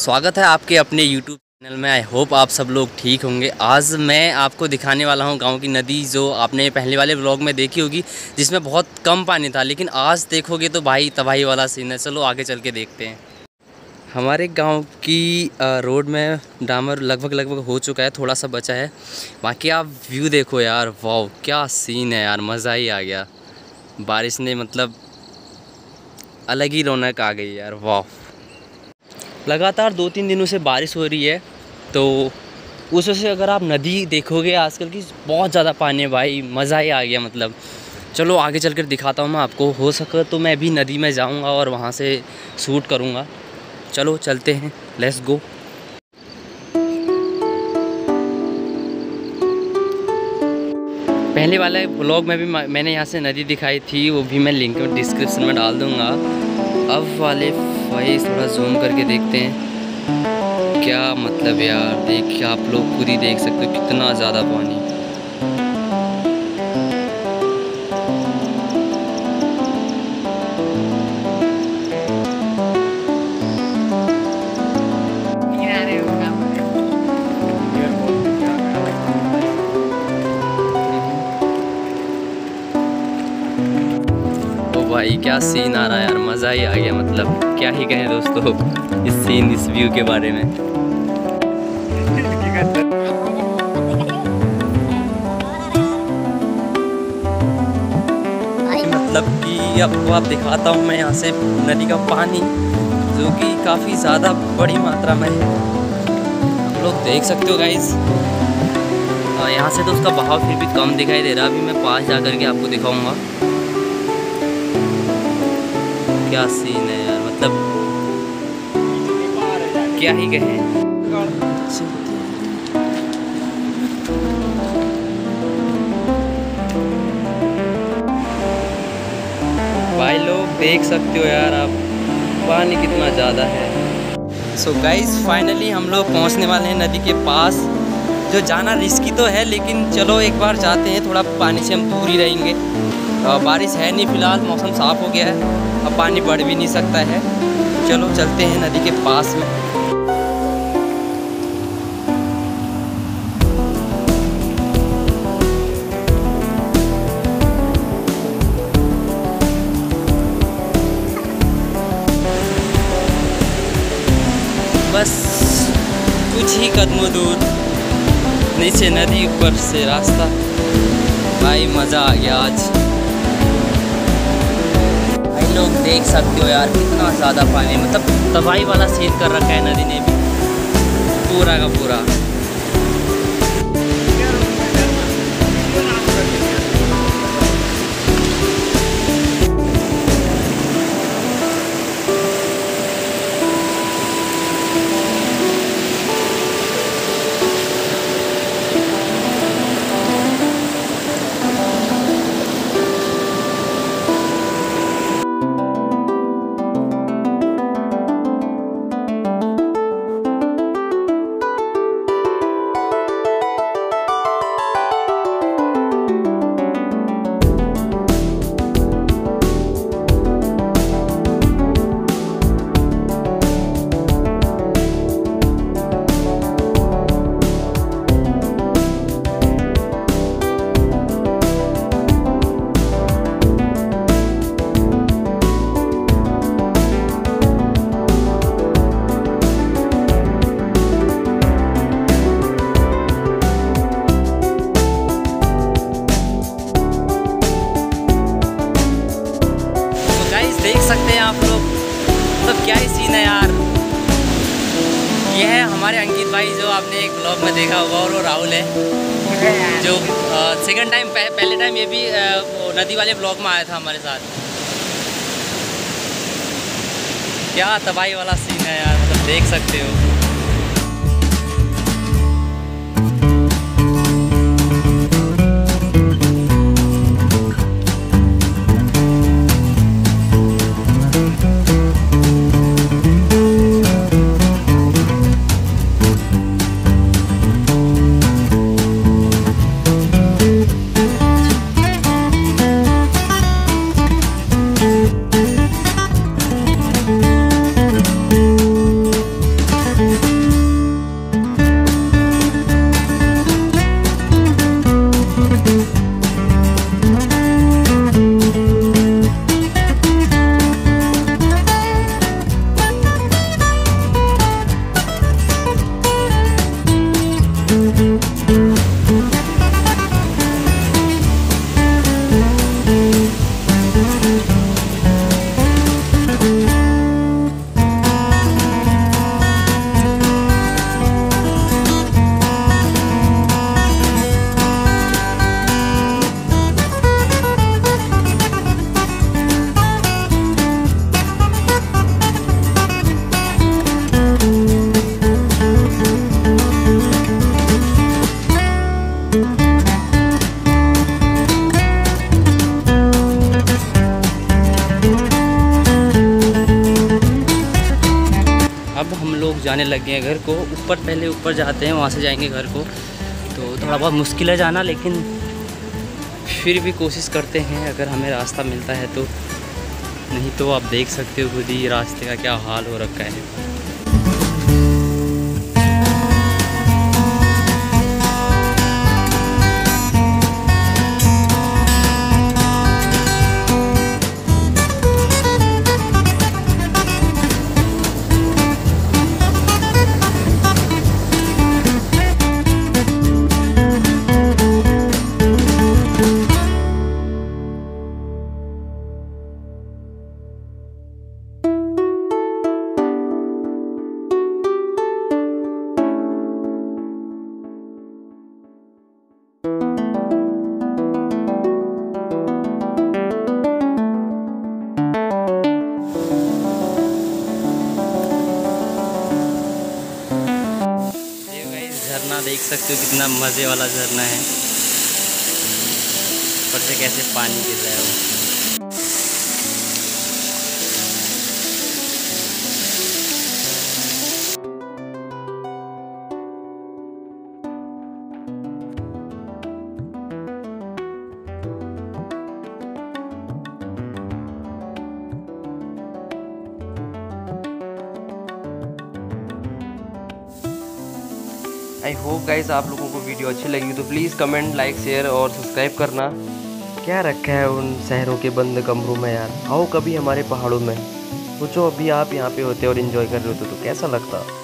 स्वागत है आपके अपने YouTube चैनल में। आई होप आप सब लोग ठीक होंगे। आज मैं आपको दिखाने वाला हूं गांव की नदी, जो आपने पहले वाले व्लॉग में देखी होगी, जिसमें बहुत कम पानी था, लेकिन आज देखोगे तो भाई तबाही वाला सीन है। चलो आगे चल के देखते हैं। हमारे गांव की रोड में डामर लगभग हो चुका है, थोड़ा सा बचा है। बाकी आप व्यू देखो यार, वाह क्या सीन है यार, मज़ा ही आ गया। बारिश ने मतलब अलग ही रौनक आ गई यार, वाह। लगातार 2-3 दिनों से बारिश हो रही है, तो उस वजह से अगर आप नदी देखोगे आजकल की बहुत ज़्यादा पानी है भाई, मज़ा ही आ गया मतलब। चलो आगे चलकर दिखाता हूँ मैं आपको। हो सके तो मैं भी नदी में जाऊँगा और वहाँ से शूट करूँगा। चलो चलते हैं, लेट्स गो। पहले वाले ब्लॉग में भी मैंने यहाँ से नदी दिखाई थी, वो भी मैं लिंक डिस्क्रिप्शन में डाल दूँगा। अब वाले भाई थोड़ा जूम करके देखते हैं क्या मतलब यार, देखिए आप लोग खुद ही देख सकते हो कितना ज़्यादा पानी। भाई क्या सीन आ रहा है यार, मज़ा ही आ गया मतलब। क्या ही कहें दोस्तों इस सीन, इस व्यू के बारे में। मतलब कि आपको आप दिखाता हूँ मैं यहाँ से नदी का पानी, जो कि काफ़ी ज़्यादा बड़ी मात्रा में है, आप लोग देख सकते हो गाइस। यहाँ से तो उसका बहाव फिर भी कम दिखाई दे रहा है। अभी मैं पास जा कर के आपको दिखाऊँगा क्या सीन है यार, मतलब क्या ही कहें। भाई लोग देख सकते हो यार आप, पानी कितना ज़्यादा है। सो गाइस फाइनली हम लोग पहुंचने वाले हैं नदी के पास। जो जाना रिस्की तो है, लेकिन चलो एक बार जाते हैं, थोड़ा पानी से हम दूर ही रहेंगे। बारिश है नहीं फ़िलहाल, मौसम साफ़ हो गया है, अब पानी बढ़ भी नहीं सकता है। चलो चलते हैं नदी के पास में। बस कुछ ही कदमों दूर नीचे नदी, ऊपर से रास्ता। भाई मज़ा आ गया आज। लोग देख सकते हो यार कितना ज़्यादा पानी, मतलब तबाही वाला सीन कर रखा है नदी ने भी पूरा का पूरा। देख सकते हैं आप लोग, मतलब क्या ही सीन है यार। ये है हमारे अंकित भाई, जो आपने एक ब्लॉग में देखा होगा, और वो राहुल है, जो सेकंड टाइम, पहले टाइम ये भी नदी वाले ब्लॉग में आया था हमारे साथ। क्या तबाही वाला सीन है यार, मतलब देख सकते हो। जाने लग गए हैं घर को। ऊपर पहले ऊपर जाते हैं, वहाँ से जाएंगे घर को। तो थोड़ा बहुत मुश्किल है जाना, लेकिन फिर भी कोशिश करते हैं अगर हमें रास्ता मिलता है तो। नहीं तो आप देख सकते हो खुद ही रास्ते का क्या हाल हो रखा है। झरना देख सकते हो, कितना मज़े वाला झरना है। ऊपर से कैसे पानी गिर रहा है वो। आई होप गाइस आप लोगों को वीडियो अच्छी लगी तो प्लीज़ कमेंट, लाइक, शेयर और सब्सक्राइब करना। क्या रखा है उन शहरों के बंद कमरों में यार। आओ कभी हमारे पहाड़ों में। सोचो अभी आप यहाँ पे होते और एंजॉय कर रहे होते तो कैसा लगता।